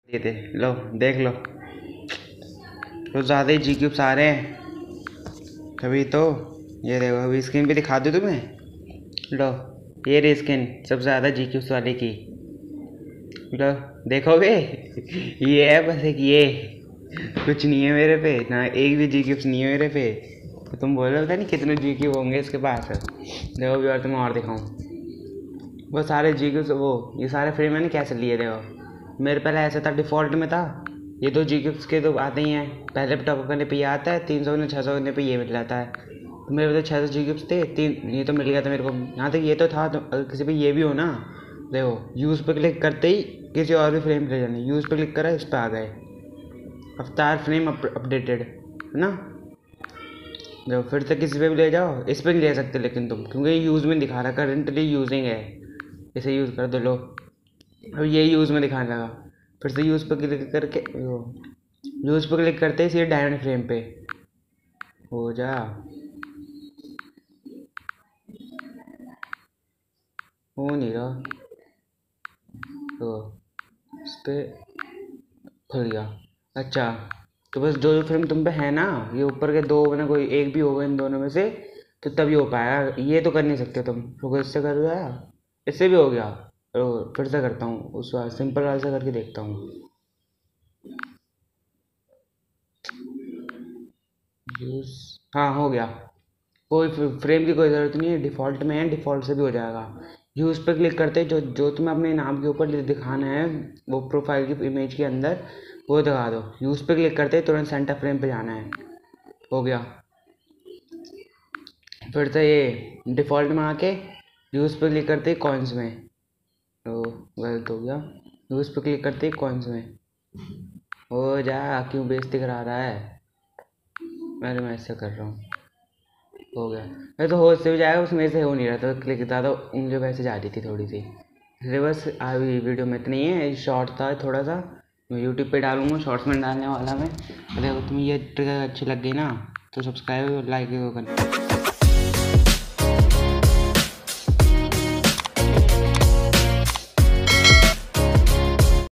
ये थे, लो देख लो। तो ज़्यादा ही जी क्यूब्स आ रहे हैं तभी तो। ये देखो अभी स्क्रीन पे दिखा दूँ तुम्हें। लो ये रही स्क्रीन सबसे ज़्यादा जी क्यूब्स वाले की। लो देखोगे ये है बस एक ये। कुछ नहीं है मेरे पे, ना एक भी जी क्यूब्स नहीं है मेरे पे। तो तुम बोल रहे हो नहीं कितने जी क्यूब होंगे इसके पास। देखो अभी और तुम्हें और दिखाऊँ। वो सारे जी क्यूब्स, वो ये सारे फ्रेम मैंने कैसे लिए देखो। मेरे पहले ऐसा था, डिफ़ॉल्ट में था। ये तो जी क्यूब्स के तो आते ही हैं। पहले टॉप करने पे ये आता है 300 ने, 600 करने पे ये मिल जाता है। तो मेरे पे तो 600 जी क्यूब्स थे, तीन ये तो मिल गया था मेरे को। यहाँ तक ये तो था, तो अगर किसी पे ये भी हो ना, देखो यूज़ पे क्लिक करते ही किसी और भी फ्रेम ले जाने। यूज़ पे क्लिक करा, इस पर आ गए। अवतार फ्रेम अपडेटेड है ना। देखो फिर से किसी पे भी ले जाओ, इस पर नहीं ले सकते लेकिन तुम, क्योंकि ये यूज़ में दिखा रहा, करेंटली यूजिंग है। इसे यूज़ कर दो, लो अब ये यूज़ में दिखाने लगा। फिर से यूज़ पर क्लिक करके, यूज़ पर क्लिक करते ही सीधे डायमंड फ्रेम पे हो जा। हो नहीं रहा तो इस पे खुल गया। अच्छा तो बस जो जो फ्रेम तुम पे है ना, ये ऊपर के दो में कोई एक भी होगा इन दोनों में से, तो तभी हो पाएगा। ये तो कर नहीं सकते तुम। रुको इससे कर दिया, इससे भी हो गया। तो फिर से करता हूँ, उस वाले सिंपल वाले से करके देखता हूँ। यूज़, हाँ हो गया। कोई फ्रेम की कोई ज़रूरत नहीं है, डिफ़ॉल्ट में है, डिफ़ॉल्ट से भी हो जाएगा। यूज़ पर क्लिक करते जो जो तुम्हें अपने नाम के ऊपर दिखाना है, वो प्रोफाइल की इमेज के अंदर वो दिखा दो। यूज़ पर क्लिक करते तुरंत सेंटर फ्रेम पे जाना है। हो गया। फिर से ये डिफ़ॉल्ट में आके यूज़ पर क्लिक करते ही कॉइन्स में, तो गलत हो गया। यूज़ पर क्लिक करते ही कॉइन्स में हो जा। क्यों बेइज्जती करा रहा है। मैं ऐसे कर रहा हूँ। हो गया। मैं तो हो इससे भी जाएगा, उसमें से हो नहीं रहा था क्लिक, ज़्यादा उंगलियों वैसे जा रही थी थोड़ी सी। इसलिए बस अभी वीडियो में इतना ही है। शॉर्ट था थोड़ा सा, मैं यूट्यूब पे डालूंगा, शॉर्ट्स में डालने वाला मैं। अगर तुम्हें ये ट्रिक अच्छी लग गई ना, तो सब्सक्राइब और लाइक करना।